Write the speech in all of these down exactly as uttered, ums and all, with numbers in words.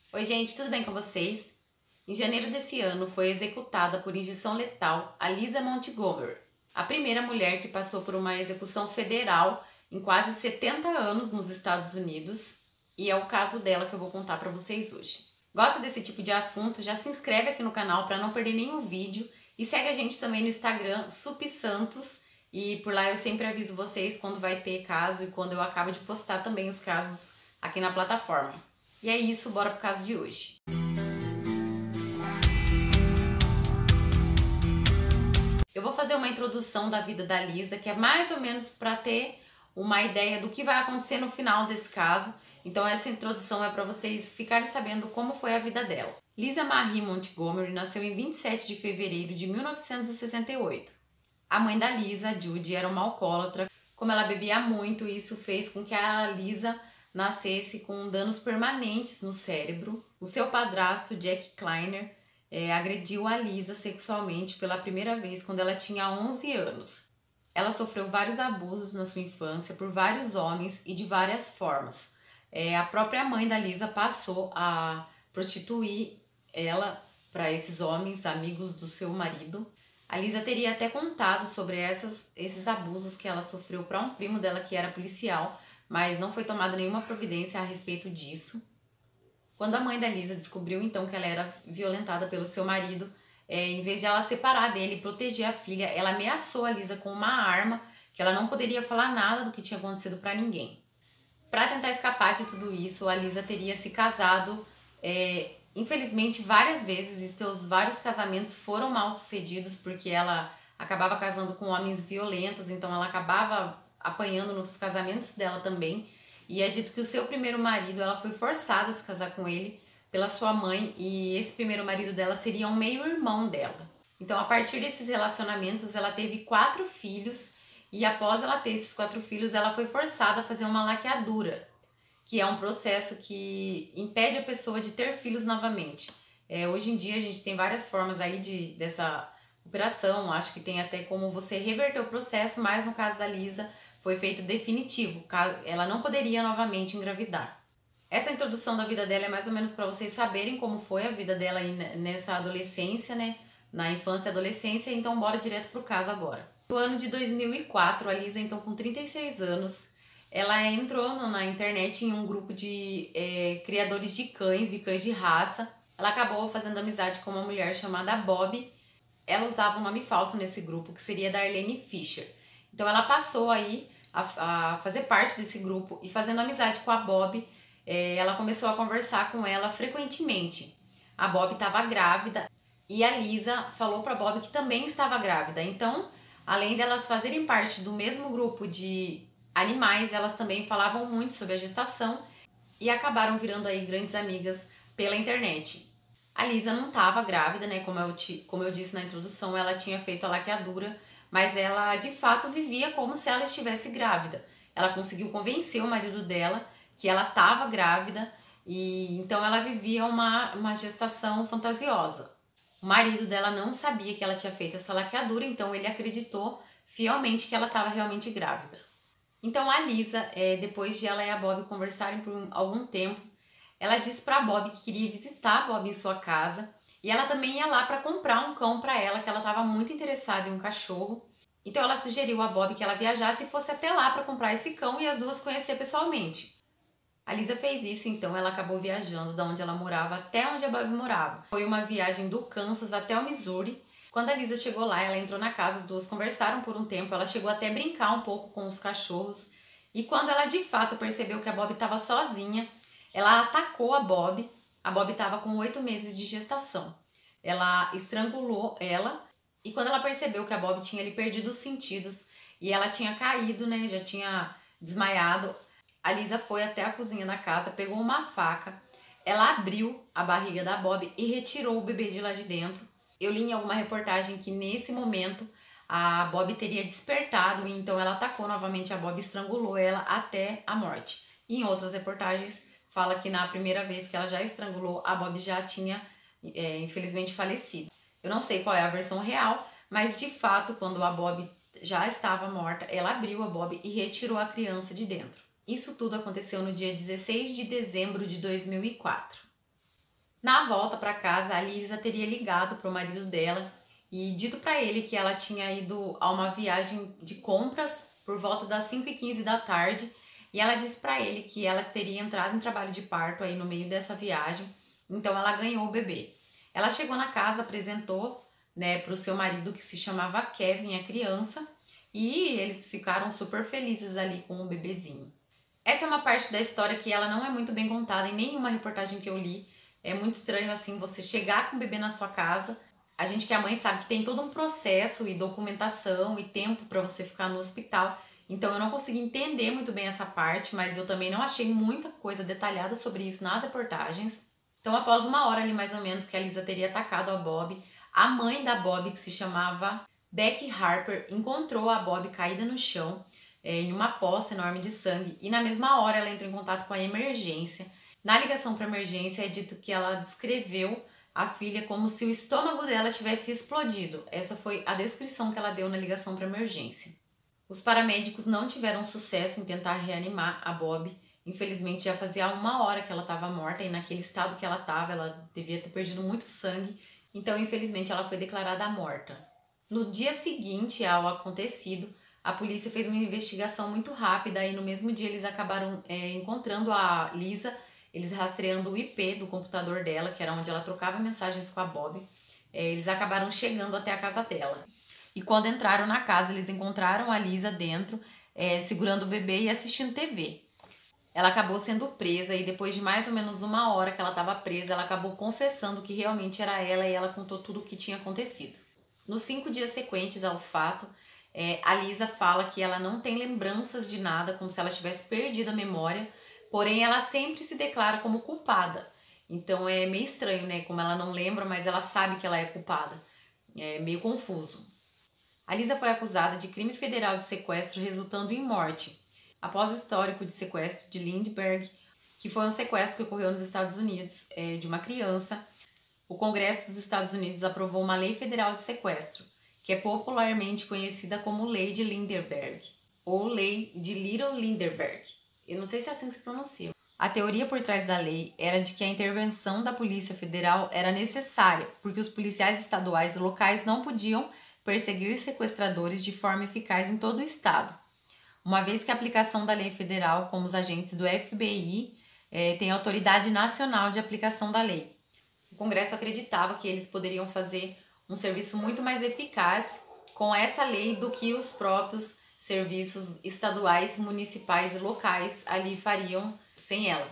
Oi gente, tudo bem com vocês? Em janeiro desse ano foi executada por injeção letal a Lisa Montgomery, a primeira mulher que passou por uma execução federal em quase setenta anos nos Estados Unidos, e é o caso dela que eu vou contar para vocês hoje. Gosta desse tipo de assunto? Já se inscreve aqui no canal para não perder nenhum vídeo e segue a gente também no Instagram, Supi Santos, e por lá eu sempre aviso vocês quando vai ter caso e quando eu acabo de postar também os casos aqui na plataforma. E é isso, bora pro caso de hoje. Eu vou fazer uma introdução da vida da Lisa, que é mais ou menos para ter uma ideia do que vai acontecer no final desse caso. Então essa introdução é para vocês ficarem sabendo como foi a vida dela. Lisa Marie Montgomery nasceu em vinte e sete de fevereiro de mil novecentos e sessenta e oito. A mãe da Lisa, Judy, era uma alcoólatra. Como ela bebia muito, isso fez com que a Lisa nascesse com danos permanentes no cérebro. O seu padrasto, Jack Kleiner, é, agrediu a Lisa sexualmente pela primeira vez quando ela tinha onze anos. Ela sofreu vários abusos na sua infância por vários homens e de várias formas. É, a própria mãe da Lisa passou a prostituir ela para esses homens, amigos do seu marido. A Lisa teria até contado sobre essas, esses abusos que ela sofreu para um primo dela que era policial, mas não foi tomada nenhuma providência a respeito disso. Quando a mãe da Lisa descobriu então que ela era violentada pelo seu marido, é, em vez de ela separar dele e proteger a filha, ela ameaçou a Lisa com uma arma, que ela não poderia falar nada do que tinha acontecido para ninguém. Para tentar escapar de tudo isso, a Lisa teria se casado, é, infelizmente, várias vezes, e seus vários casamentos foram mal sucedidos porque ela acabava casando com homens violentos, então ela acabava apanhando nos casamentos dela também. E é dito que o seu primeiro marido, ela foi forçada a se casar com ele pela sua mãe, e esse primeiro marido dela seria um meio-irmão dela. Então, a partir desses relacionamentos, ela teve quatro filhos, e após ela ter esses quatro filhos, ela foi forçada a fazer uma laqueadura, que é um processo que impede a pessoa de ter filhos novamente. É, hoje em dia, a gente tem várias formas aí de, dessa operação, acho que tem até como você reverter o processo, mas no caso da Lisa, foi feito definitivo, ela não poderia novamente engravidar. Essa introdução da vida dela é mais ou menos para vocês saberem como foi a vida dela aí nessa adolescência, né? Na infância e adolescência, então bora direto pro caso agora. No ano de dois mil e quatro, a Lisa, então com trinta e seis anos, ela entrou na internet em um grupo de é, criadores de cães, de cães de raça. Ela acabou fazendo amizade com uma mulher chamada Bob. Ela usava um nome falso nesse grupo, que seria Darlene Fisher. Então ela passou aí a, a fazer parte desse grupo, e fazendo amizade com a Bob, é, ela começou a conversar com ela frequentemente. A Bob estava grávida e a Lisa falou para a Bob que também estava grávida. Então, além delas fazerem parte do mesmo grupo de animais, elas também falavam muito sobre a gestação e acabaram virando aí grandes amigas pela internet. A Lisa não estava grávida, né? Como eu, te, como eu disse na introdução, ela tinha feito a laqueadura, mas ela de fato vivia como se ela estivesse grávida. Ela conseguiu convencer o marido dela que ela estava grávida, e então ela vivia uma, uma gestação fantasiosa. O marido dela não sabia que ela tinha feito essa laqueadura, então ele acreditou fielmente que ela estava realmente grávida. Então a Lisa, é, depois de ela e a Bob conversarem por um, algum tempo, ela disse para a Bob que queria visitar a Bob em sua casa, e ela também ia lá para comprar um cão para ela, que ela estava muito interessada em um cachorro. Então ela sugeriu a Bob que ela viajasse e fosse até lá para comprar esse cão e as duas conhecer pessoalmente. A Lisa fez isso, então ela acabou viajando da onde ela morava até onde a Bob morava. Foi uma viagem do Kansas até o Missouri. Quando a Lisa chegou lá, ela entrou na casa, as duas conversaram por um tempo, ela chegou até a brincar um pouco com os cachorros. E quando ela de fato percebeu que a Bob estava sozinha, ela atacou a Bob. A Bob estava com oito meses de gestação. Ela estrangulou ela, e quando ela percebeu que a Bob tinha ali perdido os sentidos e ela tinha caído, né, já tinha desmaiado, a Lisa foi até a cozinha da casa, pegou uma faca, ela abriu a barriga da Bob e retirou o bebê de lá de dentro. Eu li em alguma reportagem que nesse momento a Bob teria despertado, e então ela atacou novamente a Bob e estrangulou ela até a morte. E em outras reportagens fala que na primeira vez que ela já estrangulou, a Bob já tinha, é, infelizmente, falecido. Eu não sei qual é a versão real, mas de fato, quando a Bob já estava morta, ela abriu a Bob e retirou a criança de dentro. Isso tudo aconteceu no dia dezesseis de dezembro de dois mil e quatro. Na volta para casa, a Lisa teria ligado para o marido dela e dito para ele que ela tinha ido a uma viagem de compras por volta das cinco e quinze da tarde, e ela disse para ele que ela teria entrado em trabalho de parto aí no meio dessa viagem, então ela ganhou o bebê. Ela chegou na casa, apresentou, né, para o seu marido, que se chamava Kevin, a criança, e eles ficaram super felizes ali com o bebezinho. Essa é uma parte da história que ela não é muito bem contada em nenhuma reportagem que eu li. É muito estranho assim você chegar com o bebê na sua casa. A gente que é mãe sabe que tem todo um processo e documentação e tempo para você ficar no hospital. Então eu não consegui entender muito bem essa parte, mas eu também não achei muita coisa detalhada sobre isso nas reportagens. Então após uma hora ali mais ou menos que a Lisa teria atacado a Bob, a mãe da Bob, que se chamava Becky Harper, encontrou a Bob caída no chão, é, em uma poça enorme de sangue, e na mesma hora ela entrou em contato com a emergência. Na ligação para emergência é dito que ela descreveu a filha como se o estômago dela tivesse explodido. Essa foi a descrição que ela deu na ligação para emergência. Os paramédicos não tiveram sucesso em tentar reanimar a Bob. Infelizmente já fazia uma hora que ela estava morta, e naquele estado que ela estava, ela devia ter perdido muito sangue. Então infelizmente ela foi declarada morta. No dia seguinte ao acontecido, a polícia fez uma investigação muito rápida e no mesmo dia eles acabaram é, encontrando a Lisa. Eles rastreando o I P do computador dela, que era onde ela trocava mensagens com a Bob, é, eles acabaram chegando até a casa dela. E quando entraram na casa, eles encontraram a Lisa dentro, é, segurando o bebê e assistindo T V. Ela acabou sendo presa e depois de mais ou menos uma hora que ela estava presa, ela acabou confessando que realmente era ela, e ela contou tudo o que tinha acontecido. Nos cinco dias sequentes ao fato, é, a Lisa fala que ela não tem lembranças de nada, como se ela tivesse perdido a memória. Porém, ela sempre se declara como culpada. Então é meio estranho, né? Como ela não lembra, mas ela sabe que ela é culpada. É meio confuso. A Lisa foi acusada de crime federal de sequestro resultando em morte, após o histórico de sequestro de Lindbergh, que foi um sequestro que ocorreu nos Estados Unidos, é, de uma criança. O Congresso dos Estados Unidos aprovou uma lei federal de sequestro, que é popularmente conhecida como Lei de Lindbergh, ou Lei de Little Lindbergh. Eu não sei se é assim que se pronuncia. A teoria por trás da lei era de que a intervenção da Polícia Federal era necessária, porque os policiais estaduais e locais não podiam perseguir sequestradores de forma eficaz em todo o estado. Uma vez que a aplicação da lei federal, como os agentes do F B I, eh, tem autoridade nacional de aplicação da lei. O Congresso acreditava que eles poderiam fazer um serviço muito mais eficaz com essa lei do que os próprios serviços estaduais, municipais e locais ali fariam sem ela.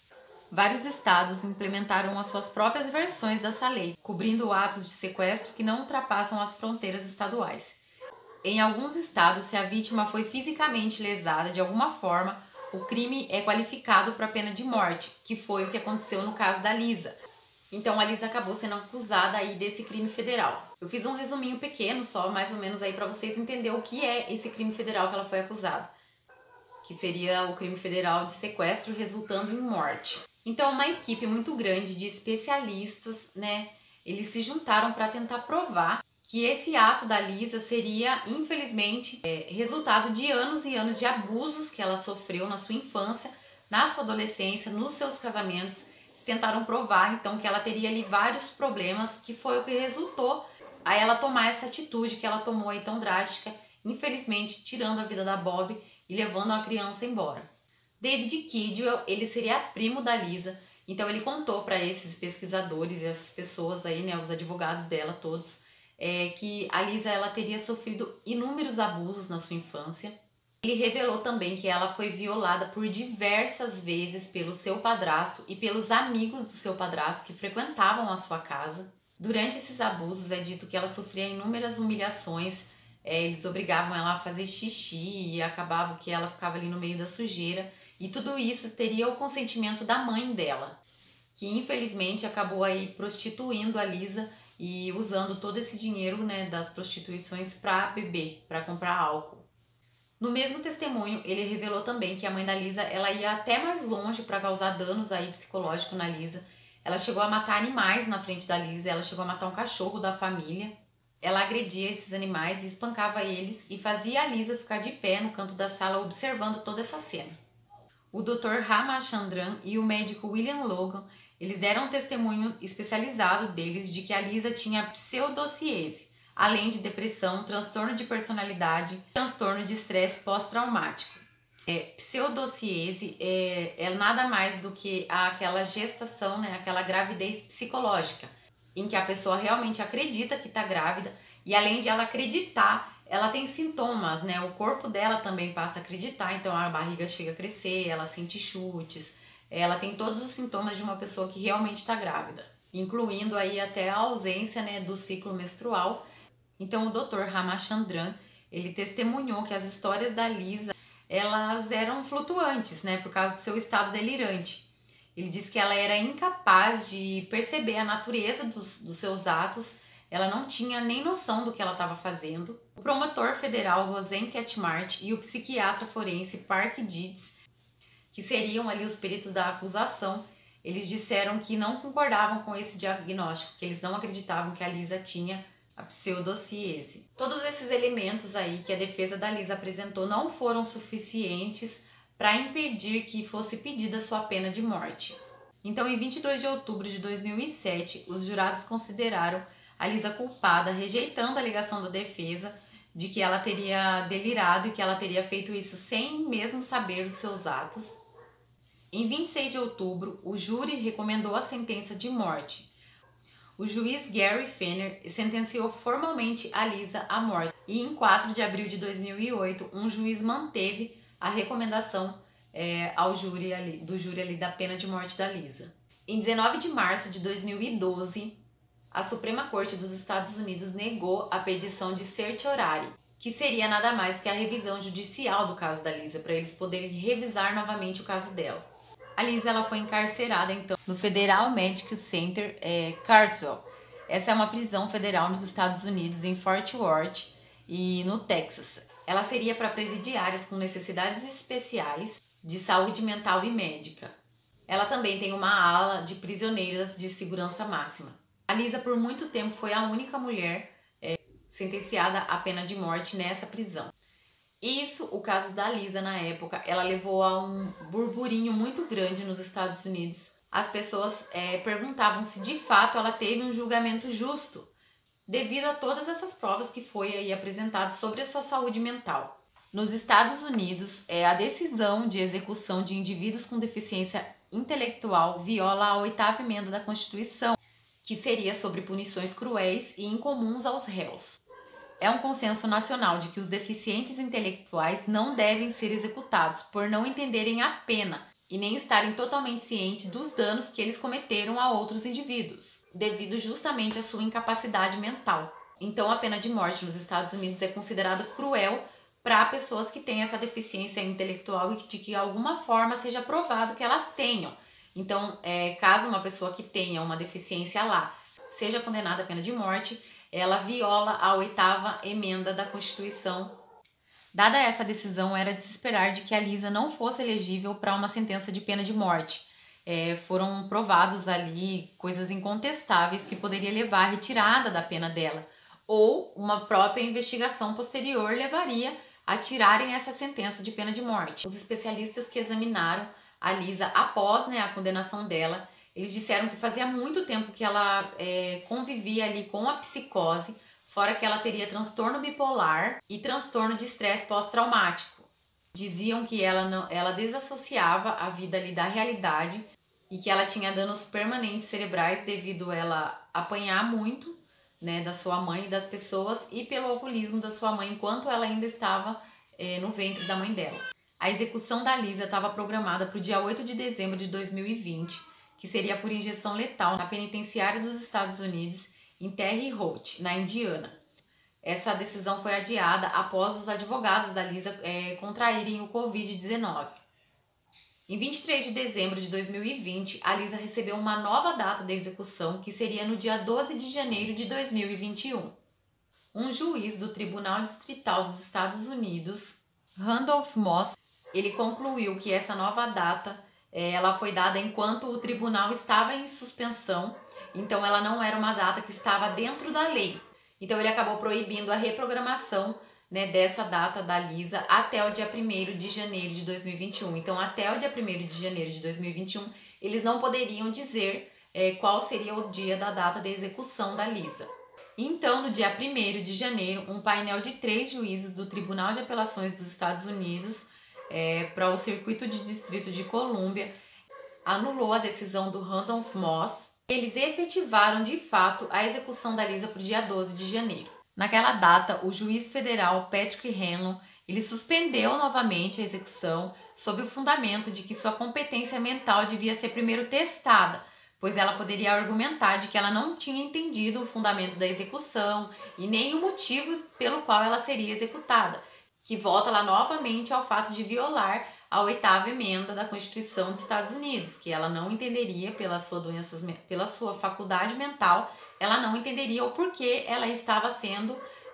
Vários estados implementaram as suas próprias versões dessa lei, cobrindo atos de sequestro que não ultrapassam as fronteiras estaduais. Em alguns estados, se a vítima foi fisicamente lesada de alguma forma, o crime é qualificado para pena de morte, que foi o que aconteceu no caso da Lisa. Então a Lisa acabou sendo acusada aí desse crime federal. Eu fiz um resuminho pequeno só, mais ou menos aí para vocês entenderem o que é esse crime federal que ela foi acusada, que seria o crime federal de sequestro resultando em morte. Então uma equipe muito grande de especialistas, né, eles se juntaram para tentar provar que esse ato da Lisa seria, infelizmente, é, resultado de anos e anos de abusos que ela sofreu na sua infância, na sua adolescência, nos seus casamentos. Eles tentaram provar, então, que ela teria ali vários problemas, que foi o que resultou a ela tomar essa atitude que ela tomou aí tão drástica, infelizmente tirando a vida da Bob e levando a criança embora. David Kidwell, ele seria primo da Lisa, então ele contou para esses pesquisadores e essas pessoas aí, né, os advogados dela todos, é, que a Lisa ela teria sofrido inúmeros abusos na sua infância. Ele revelou também que ela foi violada por diversas vezes pelo seu padrasto e pelos amigos do seu padrasto que frequentavam a sua casa. Durante esses abusos é dito que ela sofria inúmeras humilhações, é, eles obrigavam ela a fazer xixi e acabavam que ela ficava ali no meio da sujeira, e tudo isso teria o consentimento da mãe dela, que infelizmente acabou aí prostituindo a Lisa e usando todo esse dinheiro, né, das prostituições para beber, para comprar álcool. No mesmo testemunho, ele revelou também que a mãe da Lisa ela ia até mais longe para causar danos aí psicológicos na Lisa. Ela chegou a matar animais na frente da Lisa, ela chegou a matar um cachorro da família. Ela agredia esses animais e espancava eles e fazia a Lisa ficar de pé no canto da sala observando toda essa cena. O doutor Ramachandran e o médico William Logan, Eles deram um testemunho especializado deles de que a Lisa tinha pseudociese, além de depressão, transtorno de personalidade, transtorno de estresse pós-traumático. É, pseudociese é, é nada mais do que aquela gestação, né, aquela gravidez psicológica, em que a pessoa realmente acredita que está grávida e além de ela acreditar, ela tem sintomas, né? O corpo dela também passa a acreditar, então a barriga chega a crescer, ela sente chutes, ela tem todos os sintomas de uma pessoa que realmente está grávida, incluindo aí até a ausência, né, do ciclo menstrual. Então o doutor Ramachandran, ele testemunhou que as histórias da Lisa, elas eram flutuantes, né, por causa do seu estado delirante. Ele disse que ela era incapaz de perceber a natureza dos, dos seus atos, ela não tinha nem noção do que ela estava fazendo. O promotor federal Rosen Ketmart e o psiquiatra forense Park Dietz, que seriam ali os peritos da acusação, eles disseram que não concordavam com esse diagnóstico, que eles não acreditavam que a Lisa tinha a pseudociese. Todos esses elementos aí que a defesa da Lisa apresentou não foram suficientes para impedir que fosse pedida sua pena de morte. Então, em vinte e dois de outubro de dois mil e sete, os jurados consideraram a Lisa culpada, rejeitando a alegação da defesa de que ela teria delirado e que ela teria feito isso sem mesmo saber dos seus atos. Em vinte e seis de outubro, o júri recomendou a sentença de morte. O juiz Gary Fenner sentenciou formalmente a Lisa à morte. E em quatro de abril de dois mil e oito, um juiz manteve a recomendação é, ao júri ali, do júri ali da pena de morte da Lisa. Em dezenove de março de dois mil e doze, a Suprema Corte dos Estados Unidos negou a petição de certiorari, que seria nada mais que a revisão judicial do caso da Lisa, para eles poderem revisar novamente o caso dela. A Lisa ela foi encarcerada então no Federal Medical Center é, Carswell. Essa é uma prisão federal nos Estados Unidos, em Fort Worth e no Texas. Ela seria para presidiárias com necessidades especiais de saúde mental e médica. Ela também tem uma ala de prisioneiras de segurança máxima. A Lisa por muito tempo foi a única mulher é, sentenciada à pena de morte nessa prisão. Isso, o caso da Lisa na época, ela levou a um burburinho muito grande nos Estados Unidos. As pessoas é, perguntavam se de fato ela teve um julgamento justo, devido a todas essas provas que foi aí apresentado sobre a sua saúde mental. Nos Estados Unidos, é, a decisão de execução de indivíduos com deficiência intelectual viola a oitava emenda da Constituição, que seria sobre punições cruéis e incomuns aos réus. É um consenso nacional de que os deficientes intelectuais não devem ser executados por não entenderem a pena e nem estarem totalmente cientes dos danos que eles cometeram a outros indivíduos, devido justamente à sua incapacidade mental. Então, a pena de morte nos Estados Unidos é considerada cruel para pessoas que têm essa deficiência intelectual e de que de alguma forma seja provado que elas tenham. Então, é, caso uma pessoa que tenha uma deficiência lá seja condenada à pena de morte, ela viola a oitava emenda da Constituição. Dada essa decisão, era de se esperar de que a Lisa não fosse elegível para uma sentença de pena de morte. É, foram provados ali coisas incontestáveis que poderia levar à retirada da pena dela, ou uma própria investigação posterior levaria a tirarem essa sentença de pena de morte. Os especialistas que examinaram a Lisa após, né, a condenação dela, eles disseram que fazia muito tempo que ela é, convivia ali com a psicose, fora que ela teria transtorno bipolar e transtorno de estresse pós-traumático. Diziam que ela, não, ela desassociava a vida ali da realidade e que ela tinha danos permanentes cerebrais devido a ela apanhar muito, né, da sua mãe e das pessoas e pelo alcoolismo da sua mãe enquanto ela ainda estava é, no ventre da mãe dela. A execução da Lisa estava programada para o dia oito de dezembro de dois mil e vinte, que seria por injeção letal na penitenciária dos Estados Unidos, em Terre Haute, na Indiana. Essa decisão foi adiada após os advogados da Lisa é, contraírem o covid dezenove. Em vinte e três de dezembro de dois mil e vinte, a Lisa recebeu uma nova data da execução, que seria no dia doze de janeiro de dois mil e vinte e um. Um juiz do Tribunal Distrital dos Estados Unidos, Randolph Moss, ele concluiu que essa nova data é, ela foi dada enquanto o tribunal estava em suspensão, então ela não era uma data que estava dentro da lei. Então ele acabou proibindo a reprogramação, né, dessa data da Lisa até o dia primeiro de janeiro de dois mil e vinte e um. Então até o dia primeiro de janeiro de dois mil e vinte e um eles não poderiam dizer é, qual seria o dia da data de execução da Lisa. Então, no dia primeiro de janeiro, um painel de três juízes do Tribunal de Apelações dos Estados Unidos é, para o Circuito de Distrito de Colômbia anulou a decisão do Randolph Moss. Eles efetivaram de fato a execução da Lisa para o dia doze de janeiro. Naquela data, o juiz federal Patrick Hanlon ele suspendeu novamente a execução sob o fundamento de que sua competência mental devia ser primeiro testada, pois ela poderia argumentar de que ela não tinha entendido o fundamento da execução e nem o motivo pelo qual ela seria executada, que volta lá novamente ao fato de violar a oitava emenda da Constituição dos Estados Unidos, que ela não entenderia pela sua doenças, pela sua faculdade mental, ela não entenderia o porquê ela estava sendo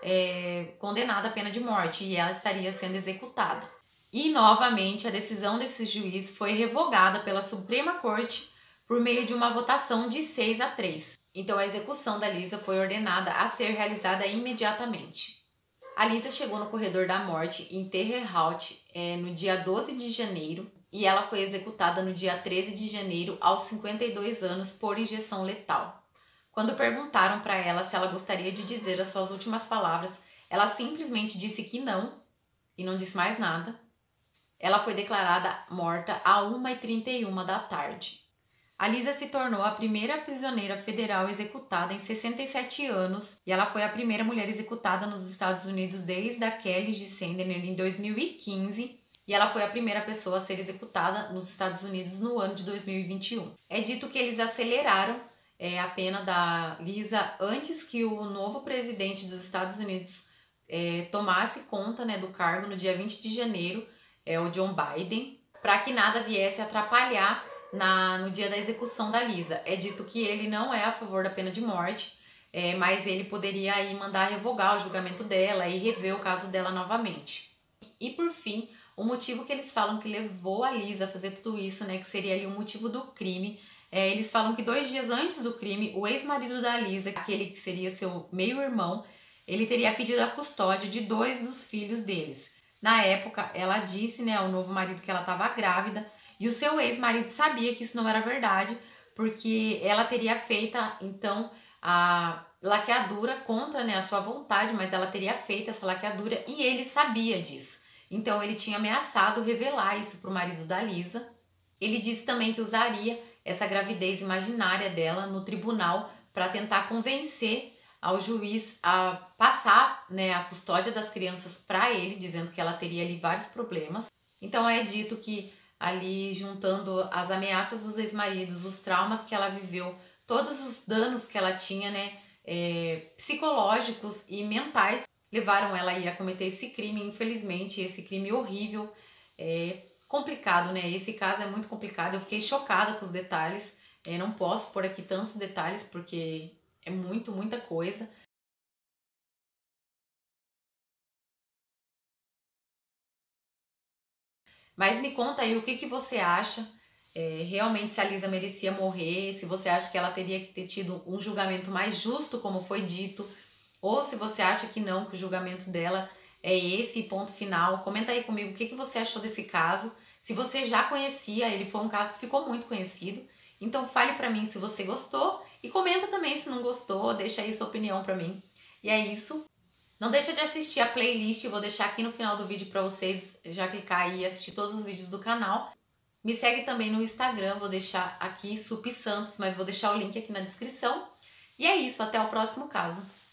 é, condenada à pena de morte e ela estaria sendo executada. E novamente a decisão desse juiz foi revogada pela Suprema Corte por meio de uma votação de seis a três. Então a execução da Lisa foi ordenada a ser realizada imediatamente. A Lisa chegou no corredor da morte em Terre Haute é, no dia doze de janeiro e ela foi executada no dia treze de janeiro aos cinquenta e dois anos por injeção letal. Quando perguntaram para ela se ela gostaria de dizer as suas últimas palavras, ela simplesmente disse que não e não disse mais nada. Ela foi declarada morta às uma e trinta e uma da tarde. A Lisa se tornou a primeira prisioneira federal executada em sessenta e sete anos e ela foi a primeira mulher executada nos Estados Unidos desde a Kelly G. Sandner em dois mil e quinze e ela foi a primeira pessoa a ser executada nos Estados Unidos no ano de dois mil e vinte e um. É dito que eles aceleraram é, a pena da Lisa antes que o novo presidente dos Estados Unidos é, tomasse conta né, do cargo no dia vinte de janeiro, é, o John Biden, para que nada viesse atrapalhar Na, no dia da execução da Lisa. É dito que ele não é a favor da pena de morte, é, mas ele poderia aí mandar revogar o julgamento dela e rever o caso dela novamente. E por fim, o motivo que eles falam que levou a Lisa a fazer tudo isso, né, que seria ali o motivo do crime, é, eles falam que dois dias antes do crime, o ex-marido da Lisa, aquele que seria seu meio-irmão, ele teria pedido a custódia de dois dos filhos deles. Na época, ela disse, né, ao novo marido que ela estava grávida, e o seu ex-marido sabia que isso não era verdade, porque ela teria feito, então, a laqueadura contra né, a sua vontade, mas ela teria feito essa laqueadura e ele sabia disso. Então, ele tinha ameaçado revelar isso para o marido da Lisa. Ele disse também que usaria essa gravidez imaginária dela no tribunal para tentar convencer ao juiz a passar né, a custódia das crianças para ele, dizendo que ela teria ali vários problemas. Então, é dito que ali juntando as ameaças dos ex-maridos, os traumas que ela viveu, todos os danos que ela tinha, né, é, psicológicos e mentais, levaram ela aí a cometer esse crime, infelizmente, esse crime horrível, é complicado, né, esse caso é muito complicado, eu fiquei chocada com os detalhes, é, não posso pôr aqui tantos detalhes porque é muito, muita coisa. Mas me conta aí o que, que você acha, é, realmente se a Lisa merecia morrer, se você acha que ela teria que ter tido um julgamento mais justo, como foi dito, ou se você acha que não, que o julgamento dela é esse, ponto final. Comenta aí comigo o que, que você achou desse caso, se você já conhecia, ele foi um caso que ficou muito conhecido, então fale pra mim se você gostou e comenta também se não gostou, deixa aí sua opinião pra mim. E é isso. Não deixa de assistir a playlist, vou deixar aqui no final do vídeo para vocês já clicar aí e assistir todos os vídeos do canal. Me segue também no Instagram, vou deixar aqui Supi Santos, mas vou deixar o link aqui na descrição. E é isso, até o próximo caso.